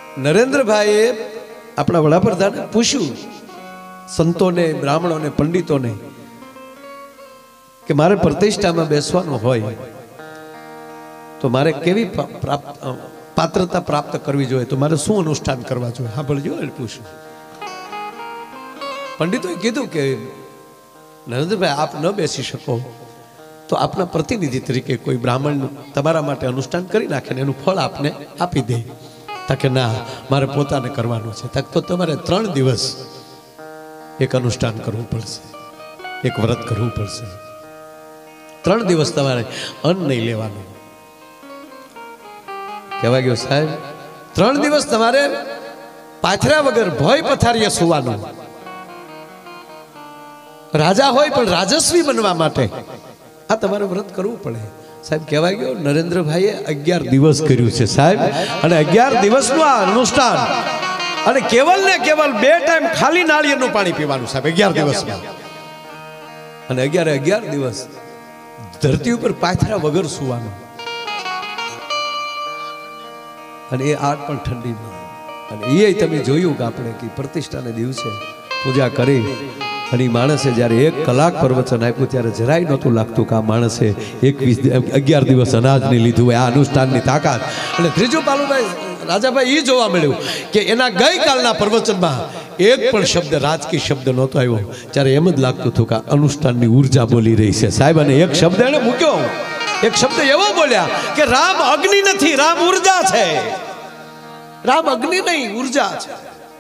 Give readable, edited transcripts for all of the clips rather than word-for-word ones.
નરેન્દ્રભાઈએ આપણા વડાપ્રધાને પૂછ્યું સંતોને, બ્રાહ્મણોને, પંડિતોને કે મારે પ્રતિષ્ઠામાં બેસવાનું હોય તો મારે કેવી પાત્રતા પ્રાપ્ત કરવી જોઈએ, તો મારે શું અનુષ્ઠાન કરવા જોઈએ? હા ભળજો એને પૂછ્યું. પંડિતોએ કીધું કે નરેન્દ્રભાઈ, આપ ન બેસી શકો તો આપના પ્રતિનિધિ તરીકે કોઈ બ્રાહ્મણ તમારા માટે અનુષ્ઠાન કરી નાખે ને એનું ફળ આપને આપી દે. કે ના, મારે પોતાને કરવાનું છે. તો તમારે 3 દિવસ એક અનુષ્ઠાન કરવું પડશે, એક વ્રત કરવું પડશે. 3 દિવસ તમારે અન્ન નહીં લેવાનું. કહેવા ગયો સાહેબ 3 દિવસ તમારે પાથર્યા વગર ભય પથારીએ સુવાનું. રાજા હોય પણ રાજસ્વી બનવા માટે આ તમારે વ્રત કરવું પડે. સાહેબ કહેવાય ગયો નરેન્દ્રભાઈએ 11 દિવસ કર્યું છે સાહેબ, અને 11 દિવસનું આ અનુષ્ઠાન, અને કેવલ ને કેવલ 2 ટાઈમ ખાલી નાળિયેરનું પાણી પીવાનું સાહેબ 11 દિવસમાં. અને 11 દિવસ ધરતી ઉપર પાથરા વગર સુવાનું, અને એ આગ પણ ઠંડીમાં. અને એ તમે જોયું કે આપણે કે પ્રતિષ્ઠાને દિવસે પૂજા કરી અને માણસે જ્યારે 1 કલાક પ્રવચન આપ્યું ત્યારે જરાય નહોતું લાગતું કે આ માણસે 11 દિવસ અનાજ નહીં લીધું હોય. આ અનુષ્ઠાનની તાકાત. અને ત્રીજું પાલુભાઈ રાજાભાઈ એ જોવા મળ્યું કે એના ગઈકાલના પ્રવચનમાં એક પણ શબ્દ રાજકીય શબ્દ નહોતો આવ્યો. ત્યારે એમ જ લાગતું હતું કે અનુષ્ઠાનની ઉર્જા બોલી રહી છે સાહેબ. અને એક શબ્દ એને મૂક્યો, એક શબ્દ એવો બોલ્યા કે રામ અગ્નિ નથી, રામ ઉર્જા છે. રામ અગ્નિ નહીં, ઉર્જા છે.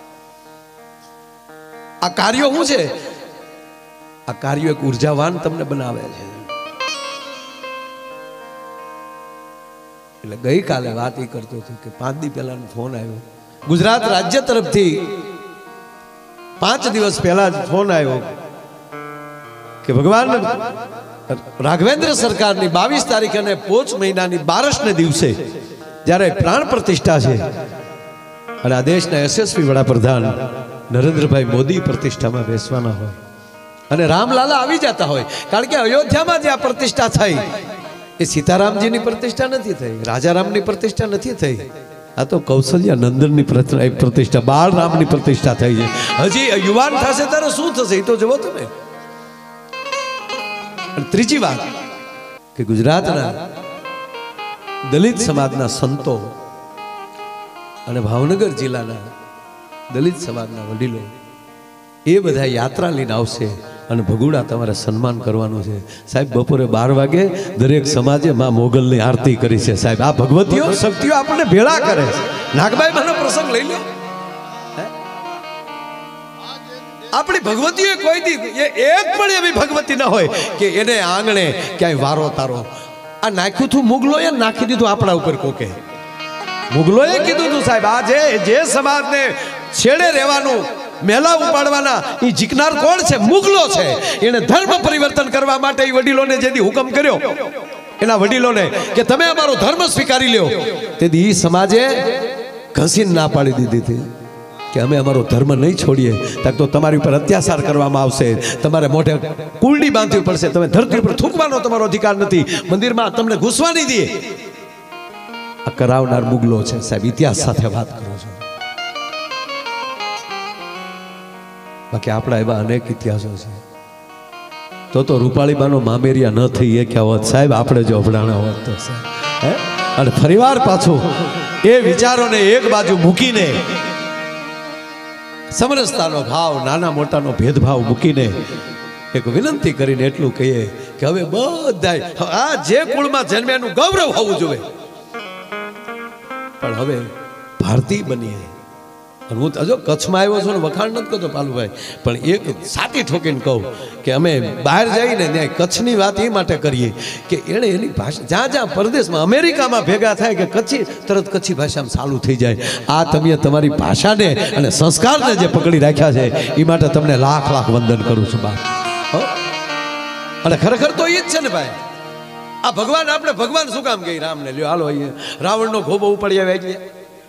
આ કાર્યો શું છે? આ કાર્યો એક ઉર્જાવાન તમને બનાવે છે. એટલે ગઈકાલે વાત એ કરતો હતો કે 5 દી પહેલાનો ફોન આવ્યો ગુજરાત રાજ્ય તરફથી. 5 દિવસ પહેલા જ ફોન આવ્યો કે ભગવાન રાઘવેન્દ્ર સરકારની 22 તારીખે અને પોચ મહિનાની 12ને દિવસે જ્યારે પ્રાણ પ્રતિષ્ઠા છે અને આ દેશના યશસ્વી વડાપ્રધાન નરેન્દ્રભાઈ મોદી પ્રતિષ્ઠામાં બેસવાના હોય અને રામલાલા આવી જતા હોય. કારણ કે અયોધ્યામાં જે આ પ્રતિષ્ઠા થઈ એ સીતારામજીની પ્રતિષ્ઠા નથી થઈ, રાજારામની પ્રતિષ્ઠા નથી થઈ. આ તો કૌશલ્યા નંદનની પ્રતિષ્ઠા, બાળ રામની પ્રતિષ્ઠા થઈ છે. હજી યુવાન થશે ત્યારે શું થશે એ તો જુઓ તમે. ત્રીજી વાત કે ગુજરાતના દલિત સમાજના સંતો અને ભાવનગર જિલ્લાના દલિત સમાજના વડીલો એ બધા યાત્રા લઈને આવશે અને ભગુડા તમારે સન્માન કરવાનું છે સાહેબ. બપોરે 12 વાગે દરેક સમાજે માં મોગલની આરતી કરી છે સાહેબ. આ ભગવતીઓ શક્તિઓ આપણને ભેળા કરે છે. નાગભાઈ માનો પ્રસંગ લઈ લો. આપણી ભગવતીઓ કોઈ દી એક પણ એવી ભગવતી ન હોય કે એને આંગણે ક્યાંય વારો તારો આ નાખ્યું હતું. મુગલોએ નાખી દીધું આપણા ઉપર કોકે. મુગલોએ કીધું હતું સાહેબ આ જે સમાજને છેડે રહેવાનું, મેલા ઉપાડવાના એ જીકનાર કોણ છે? મુગલો છે. એને ધર્મ પરિવર્તન કરવા માટે એ વડીલોને જેથી હુકમ કર્યો એના વડીલોને કે તમે અમારો ધર્મ સ્વીકારી લ્યો, તેથી એ સમાજે ઘસીને ના પાડી દીધી હતી કે અમે અમારો ધર્મ નહીં છોડીએ. તો તમારી ઉપર અત્યાચાર કરવામાં આવશે, તમારે મોઢે કુંડી બાંધવી પડશે, તમે ધરતી ઉપર થૂકવાનો તમારો અધિકાર નથી, મંદિરમાં તમને ઘૂસવા નહીં દે. આ કરાવનાર મુગલો છે સાહેબ. ઇતિહાસ સાથે વાત કરો છો. બાકી આપણા એવા અનેક ઇતિહાસો છે. તો રૂપાળીબાનો મામેરિયા ન થઈ એ ક્યાં હોત સાહેબ, આપણે જો અભડાણા હોત તો સાહેબ. અને ફરીવાર પાછું એ વિચારોને એક બાજુ મૂકીને સમરસતાનો ભાવ, નાના મોટાનો ભેદભાવ મૂકીને એક વિનંતી કરીને એટલું કહીએ કે હવે બધાય આ જે કુળમાં જન્મે એનું ગૌરવ હોવું જોઈએ, પણ હવે ભારતીય બનીએ. હું હજો કચ્છમાં આવ્યો છું ને વખાણ નથી કરતો પાલુભાઈ, પણ એક સાચી ઠોકીને કહું કે અમે બહાર જઈને ત્યાં કચ્છની વાત એ માટે કરીએ કે એણે એની ભાષા જ્યાં જ્યાં પરદેશમાં અમેરિકામાં ભેગા થાય કે કચ્છી તરત કચ્છી ભાષામાં ચાલુ થઈ જાય. આ તમે તમારી ભાષાને અને સંસ્કારને જે પકડી રાખ્યા છે એ માટે તમને લાખ લાખ વંદન કરું છું બા. અને ખરેખર તો એ જ છે ને ભાઈ. આ ભગવાન આપણે ભગવાન શું કામ કહી રામને લ્યો હાલો રાવણનો ખોબો ઉપાડી આવ્યા છે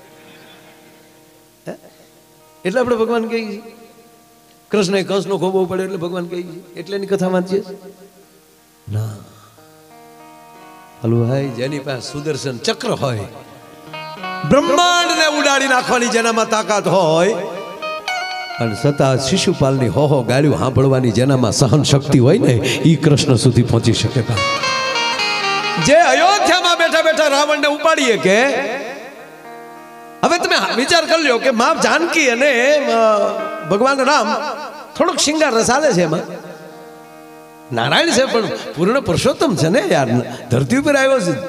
એટલે આપણે ભગવાન કહીએ છીએ. કૃષ્ણ કંસનો ખોબો પડે એટલે ભગવાન કહીએ છીએ, એટલે એની કથા વાંચીએ ના. હલો ભાઈ, જેની પાસે સુદર્શન ચક્ર હોય, બ્રહ્માંડ રાવણને ઉડાડી નાખવાની જેનામાં તાકાત હોય અને છતાં શિશુપાલની હો ગાળ્યું સાંભળવાની જેનામાં સહન શક્તિ હોય ને એ કૃષ્ણ સુધી પહોંચી શકે. જે અયોધ્યામાં બેઠા બેઠા રાવણને ઉપાડીએ કે હવે તમે વિચાર કરી લો કે માં જાનકી અને ભગવાન રામ થોડોક શિંગાર રસ આલે છે એમાં. નારાયણ છે પણ પૂર્ણ પુરુષોત્તમ છે ને યાર, ધરતી ઉપર આવ્યો છે,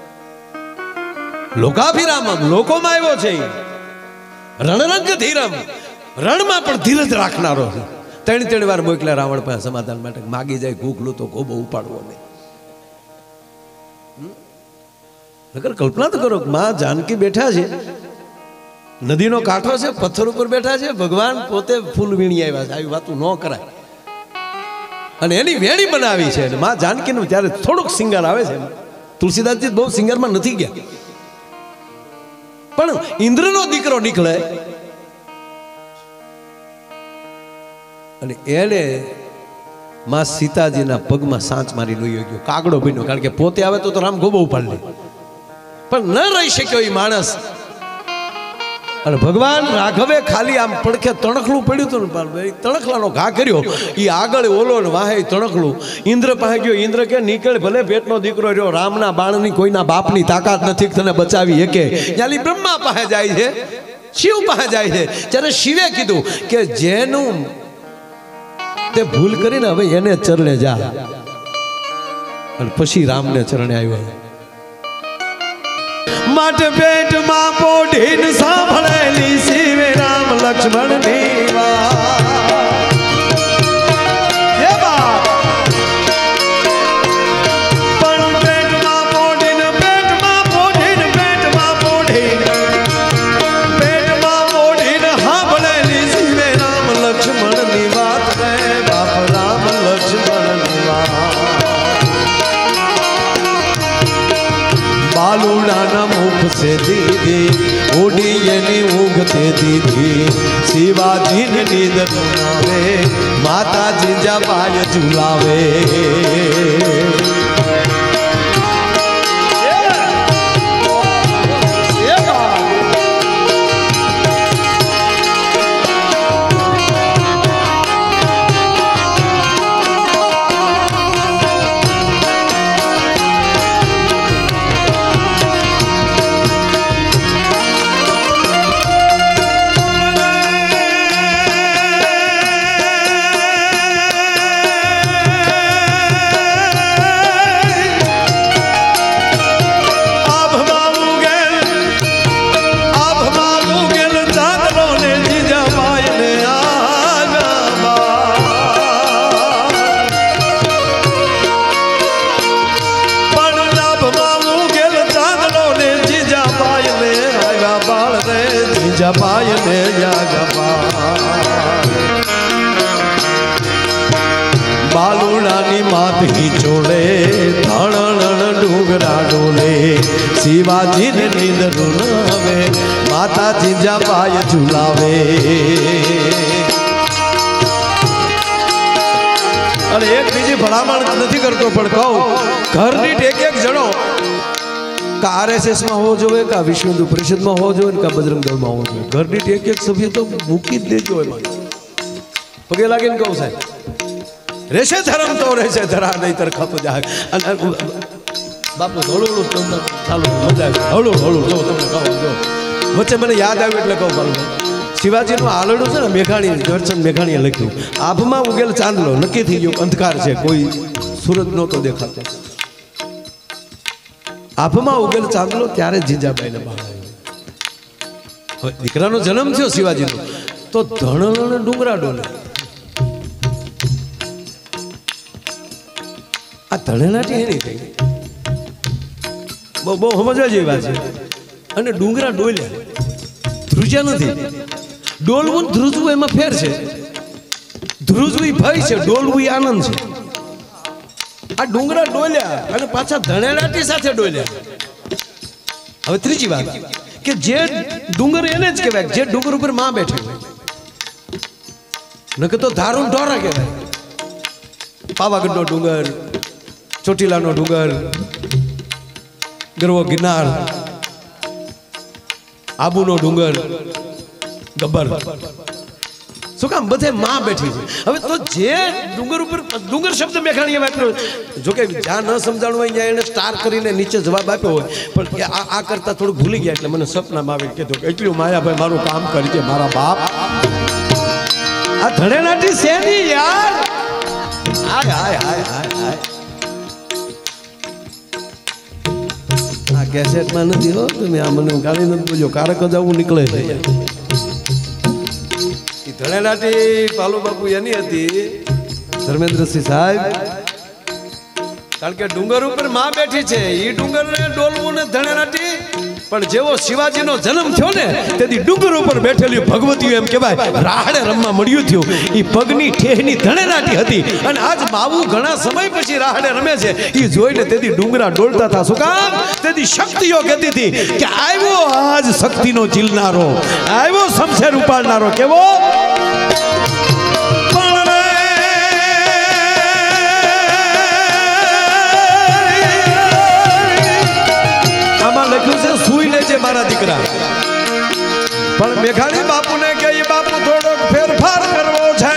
લોકાભિરામ લોકોમાં આવ્યો છે, રણરંગ ધીરમ રણમાં પણ ધીરજ રાખનારો છે. 3 વાર મોકલ્યા રાવણ પાસે સમાધાન માટે, માગી જાય ઘૂઘલું તો ગોબો ઉપાડવો નહીં. નકર કલ્પના તો કરો, માં જાનકી બેઠા છે, નદીનો કાંઠો છે, પથ્થર ઉપર બેઠા છે, ભગવાન પોતે ફૂલ વીણી આવ્યા છે. આવી વાતું ન કરાય. અને એની વેણી બનાવી છે. માં જાનકીનું ત્યારે થોડુંક સિંગાર આવે છે. તુલસીદાસજી બહુ સિંગારમાં નથી ગયા, પણ ઇન્દ્રનો દીકરો નીકળે અને એને માં સીતાજીના પગમાં સાંચ મારી લઈ ગયો, કાગડો બન્યો. કારણ કે પોતે આવે તો રામ ગોબો ઉપાડી લે, પણ ન રહી શક્યો એ માણસ. અને ભગવાન રાઘવે ખાલી આમ પડખે તણખલું પડ્યું હતું ને, તણખલાનો ઘા કર્યો, એ આગળ ઓલો ને વાહે તણખલું. ઇન્દ્ર પાસે ગયો. ઇન્દ્ર કે નીકળ, ભલે પેટનો દીકરો રહ્યો, રામના બાણની કોઈના બાપની તાકાત નથી તને બચાવી એકે. ત્યાંથી બ્રહ્મા પાસે જાય છે, શિવ પાસે જાય છે. ત્યારે શિવે કીધું કે જેનું તે ભૂલ કરીને હવે એને ચરણે જા. અને પછી રામને ચરણે આવ્યો. માટે પેટમાં પોઢીને સાંભળેલી શિવે રામ લક્ષ્મણ ની વાત. પણ પેટમાં પોઢીને સાંભળેલી શિવે રામ લક્ષ્મણ ની વાત રે બાપ, રામ લક્ષ્મણ ની વાત. બાલુડાના મુખ से दीदी उड़ी एनी ऊँघते दीदी, शिवाजी ने नींद सुनावे, माता जीजा बाय झुलावे. बालुडानी माथी चोड़े धण डूंगरा डोले, शिवाजी ने नींद रुलावे, माता जीजा बाय झुलावे. अरे एक बीजी भलामण नहीं करतो पण कहूं, घरनी एक एक जणो का RSS में हो जोए, का विश्व हिंदू परिषद में हो जोए, का बजरंग दल में हो जोए. घरनी एक एक सभ्य तो मूकी ज देजो एमां. पगे लागीने कहूं साहेब, रेशे धर्म तो रेशे धरा नहीं तर खप जाए. बापू हळू हळू चालू मजा हळू हळू जो तमने कहूं जो वच्चे मने याद आव्युं એટલે કહું. બાપુ શિવાજીનું આલડું છે ને, મેઘાણી દર્શન મેઘાણીએ લખ્યું, આભમાં ઉગેલ ચાંદલો નક્કી થઈ ગયો અંધકાર છે, કોઈ સૂરજ નહોતો દેખાતો. આભમાં ઉગેલ ચાંદલો ત્યારે જીજાબાઈને બાળ આવ્યો. દીકરાનો જન્મ થયો શિવાજીનો તો ધણ ડુંગરા ડોલે. આ ધણેલાટી એની થઈ બહુ સમજવા જેવી વાત છે. અને ડુંગરા ડોલ્યા, ધ્રુજ્યા નથી. ડોલવું ધ્રુજવું એમાં ફેર છે. ધ્રુજવું ભય છે, ડોલવું આનંદ છે. આ ડુંગરા ડોલ્યા અને પાછા ધણેલાટી સાથે ડોલ્યા. હવે ત્રીજી વાત કે જે ડુંગર એને જ કહેવાય જે ડુંગર ઉપર માં બેઠી હોય, નકર તો ધારું ઢોરા કહેવાય. પાવાગઢનો ડુંગર, ચોટીલાનો ડુંગર, ગરવો ગિરનાર, આબુનો ડુંગર ગબ્બર શું કામ બધે માં બેઠી છે. હવે તો જે ડુંગર ઉપર ડુંગર શબ્દ મેઘાણીએ વાપર્યો, જોકે જ્યાં ન સમજાણું હોય ત્યાં એને સ્ટાર કરીને નીચે જવાબ આપ્યો હોય, પણ આ કરતા થોડું ભૂલી ગયા એટલે મને સપનામાં આવી કીધું કે એટલું માયાભાઈ મારું કામ કરી છે મારા બાપ. આ ધણેલાટી છે ની યાર. હાય હાય હાય હાય હાય. આ કેસેટમાં નથી હો તમે, આ મને ગાડી નથી બોલ્યો, કારક જ આવું નીકળે છે. ધણેલાટી પાલુ બાપુ એની હતી ધર્મેન્દ્રસિંહ સાહેબ, કારણ કે ડુંગર ઉપર માં બેઠી છે, એ ડુંગર ને ડોલવું ને ધણેલાટી. પણ જેવો શિવાજીનો જન્મ થયો ને તેથી ડુંગર ઉપર બેઠેલી ભગવતીઓ એમ કહેવાય રાહડે રમવા મળ્યું થયું. એ પગની ઠેહની ધણેલાટી હતી અને આજ બાવું ઘણા સમય પછી રાહડે રમે છે. એ જોઈને તેથી ડુંગરા ડોલતા હતા. શું કામ? તેથી શક્તિઓ કહેતી હતી કે આવ્યો આજ શક્તિનો ચીલનારો, આવ્યો શમશેર ઉપાડનારો. કેવો? લખ્યું છે સુઈ લેજે મારા દીકરા. પણ મેઘાણી બાપુને કે એ બાપુ થોડોક ફેરફાર કરવો છે.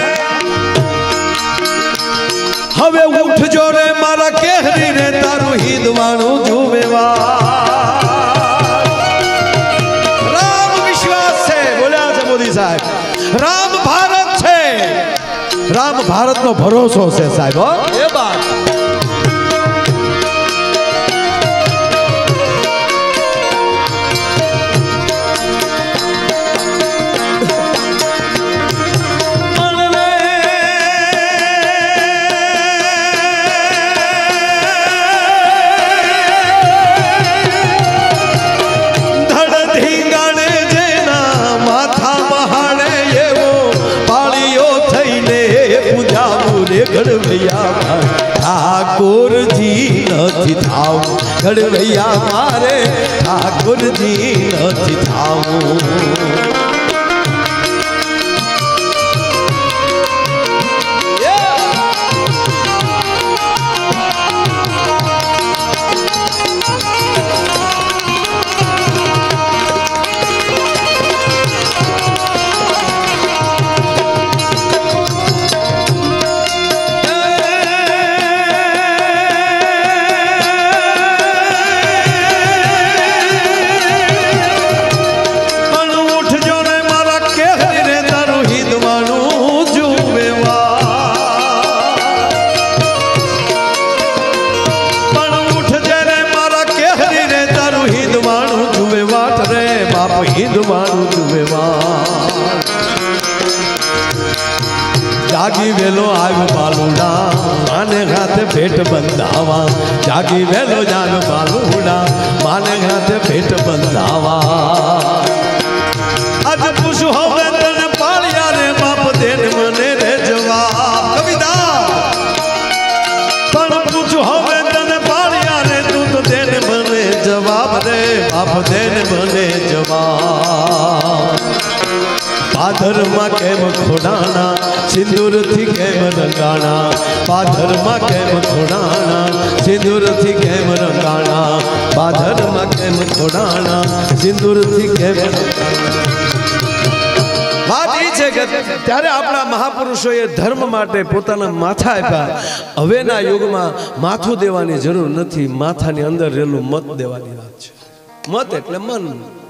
હવે ઉઠજો રે મારા કેહરી રે તારું હિંદવાણું જુવેવા. રામ વિશ્વાસ છે, બોલ્યા છે મોદી સાહેબ. રામ ભારત છે, રામ ભારતનો ભરોસો છે સાહેબ. એ બાત ઘડવૈયા ઠાકોરજી નથી થાવું, ઘડવૈયા મારે ઠાકોરજી નથી થાવું. જાગી વેલો આવ્યો બાલુડા માને હાથે ભેટ બંધાવા. જાગી વેલો જાગ બાલુડા માને હાથે ભેટ બંધાવા. આજ પૂછું હવે તને પાળ્યા રે બાપ દેન મને રે જવાબ. કવિતા પણ પૂછું હવે તને પાળ્યા રે તું તો દેન મને જવાબ રે બાપ દેન મને જવાબ. પાધરમાં કેમ ખોડાણા સિંદૂરથી કેમ રંગાણા. પાધરમાં કેમ ખોડાણા સિંદૂરથી કેમ રંગાણા. પાધરમાં કેમ ખોડાણા સિંદૂરથી કેમ. વાત એ છે કે ત્યારે આપણા મહાપુરુષોએ ધર્મ માટે પોતાના માથા આપ્યા. હવેના યુગમાં માથું દેવાની જરૂર નથી, માથાની અંદર રહેલું મત દેવાની વાત છે. મત એટલે મન.